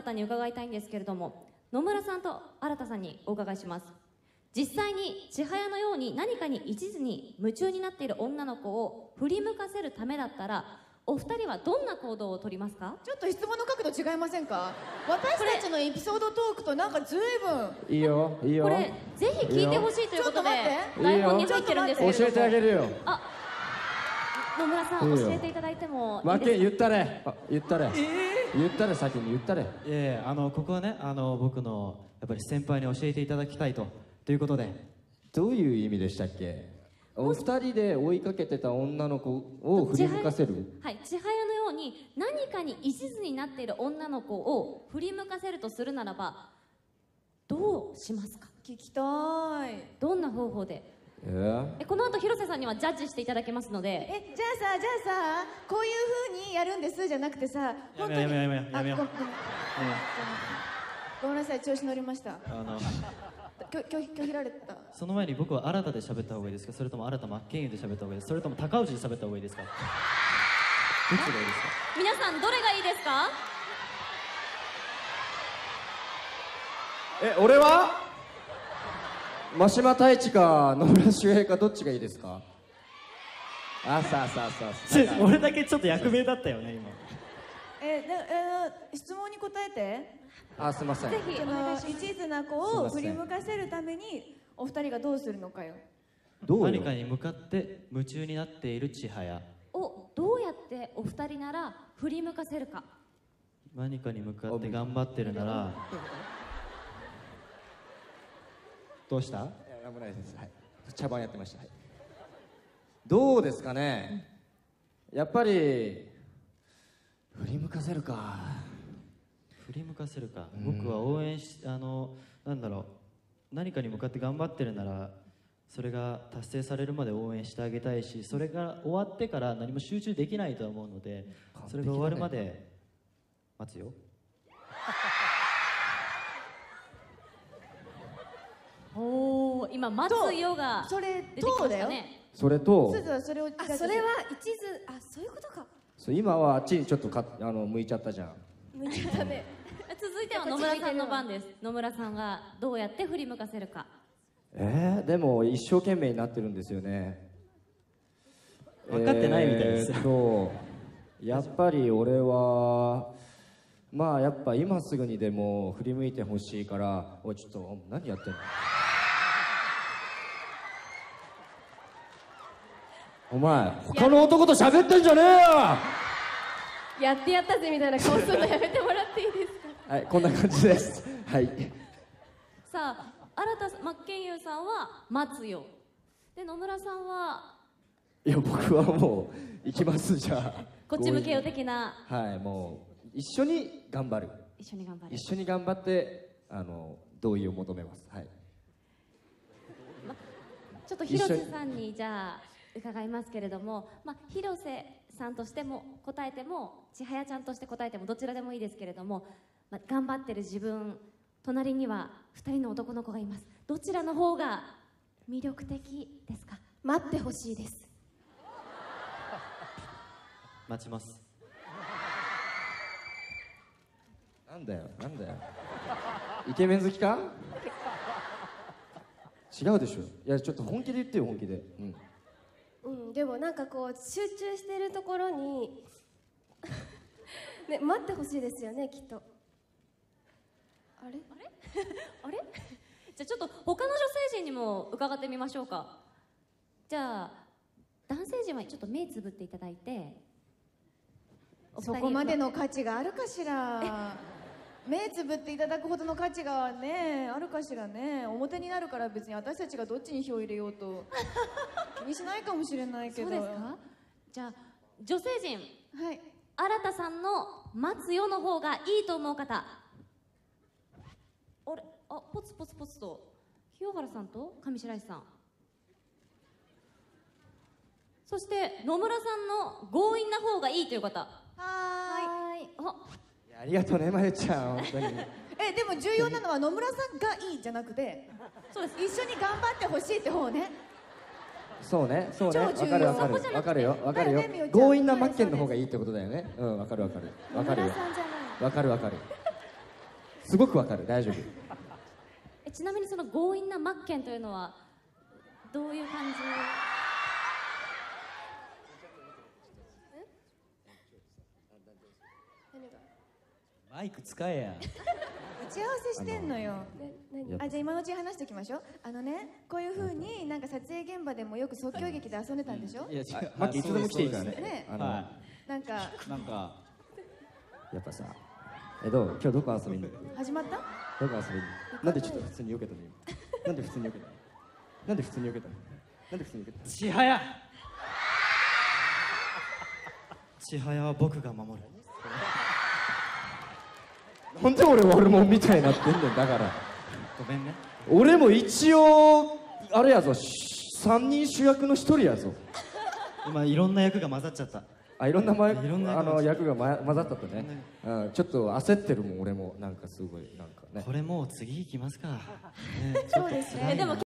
方に伺いたいんですけれども、野村さんと新さんにお伺いします。実際に千早のように何かに一途に夢中になっている女の子を振り向かせるためだったら、お二人はどんな行動をとりますか？ ちょっと質問の角度違いませんか？私たちのエピソードトークとなんか随分いいよいいよ。 これぜひ聞いてほしいということで台本に入ってるんですけれども、 教えてあげるよ。 あ、野村さん教えていただいてもいいですか？ 言ったれ、言ったれ、言ったれ、先に言ったれ。 ここはね、僕のやっぱり先輩に教えていただきたいということで。 どういう意味でしたっけ？お二人で追いかけてた女の子を振り向かせる。 はい、千早のように何かに一途になっている女の子を振り向かせるとするならばどうしますか？ 聞きたい。 どんな方法で？この後広瀬さんにはジャッジしていただきますので。 じゃあさこういう風にやるんですじゃなくてさ、本当にやめよう。 ごめんなさい、調子乗りました。拒否られた。 その前に僕は新で喋った方がいいですか、それとも新真剣佑で喋った方がいいですか、それとも高内で喋った方がいいですか？どっちがいいですか？ 皆さんどれがいいですか？ 俺は真島太一か野村周平かどっちがいいですか？ 俺だけちょっと役名だったよね今。 質問に答えて。 すいません。 ぜひお願いします。 一途な子を振り向かせるためにお二人がどうするのかよ。 何かに向かって夢中になっている千早をどうやってお二人なら振り向かせるか。 何かに向かって頑張ってるなら。どうした？ なんもないです。はい。茶番やってました。はい。どうですかね。やっぱり振り向かせるか。 振り向かせるか。僕は応援しなんだろう、何かに向かって頑張ってるならそれが達成されるまで応援してあげたいし、それが終わってから何も集中できないと思うので、それが終わるまで待つよ。 おお、今待つよが出てきましたね。 それとすずはそれを。 それは一途、そういうことか。 今はあっちにちょっと向いちゃったじゃん。 向いちゃったね。 続いては野村さんの番です。野村さんがどうやって振り向かせるか。 でも一生懸命になってるんですよね。 分かってないみたいです。 やっぱり俺はやっぱ今すぐにでも振り向いてほしいから。おいちょっと何やってんのお前、他の男と喋ってんじゃねえよ。 やってやったぜみたいな顔するのやめてもらっていいですか？ はい、こんな感じです。はい。 さあ、真剣佑さんは待つよ。で、野村さんは。 いや、僕はもう行きます。じゃあ。 こっち向けよ的な。 はい、もう一緒に頑張る。 一緒に頑張る。 一緒に頑張って同意を求めます。はい。 ちょっと広瀬さんにじゃあ伺いますけれども、広瀬さんとしても答えても千早ちゃんとして答えてもどちらでもいいですけれども、頑張ってる自分、隣には2人の男の子がいます。どちらの方が魅力的ですか？ 待ってほしいです。 待ちます。 なんだよイケメン好きか？違うでしょ。いやちょっと本気で言ってよ、本気で。 でもなんかこう集中してるところにね、待ってほしいですよね、きっと。あれじゃあちょっと他の女性陣にも伺ってみましょうか。じゃあ男性陣はちょっと目つぶっていただいて。 そこまでの価値があるかしら。目つぶっていただくほどの価値がねあるかしらね。表になるから別に私たちがどっちに票を入れようと気にしないかもしれないけど。 そうですか？じゃあ女性陣、 はい、 新さんの待つよの方がいいと思う方。ポツポツポツと清原さんと上白石さん、そして野村さんの強引な方がいいという方。 はーい。 ありがとうね、まゆちゃん、本当に。 でも重要なのは野村さんがいいじゃなくて、 そうです。 一緒に頑張ってほしいって方ね。 そうね、わかるわかるよ。強引なマッケンの方がいいってことだよね。わかるよ。わかる。 すごくわかる、大丈夫。 ちなみにその強引なマッケンというのはどういう感じ？ マイク使えや。 打ち合わせしてんのよ。 何じゃあ今のうち話しておきましょう。こういう風になんか撮影現場でもよく即興劇で遊んでたんでしょ。 いや違う。 マッキーいつでも来ていいからね。 ね、 はなんかい。なんかやっぱさ、どう今日どこ遊びに？ 始まった？ どこ遊びに？なんでちょっと普通に避けたの？なんで普通に避けたの？なんで普通に避けたの？なんで普通に避けたの？ 千早。 千早は僕が守る。 なんで俺ホルモンみたいになってんねん、だから。 ごめんね。 俺も一応あれやぞ、3人主役の1人やぞ。 今いろんな役が混ざっちゃった。 いろんないろんな役が混ざったとね、ちょっと焦ってるもん俺も、なんかすごいなんかね。 これもう次行きますか。ねそうですね。 でも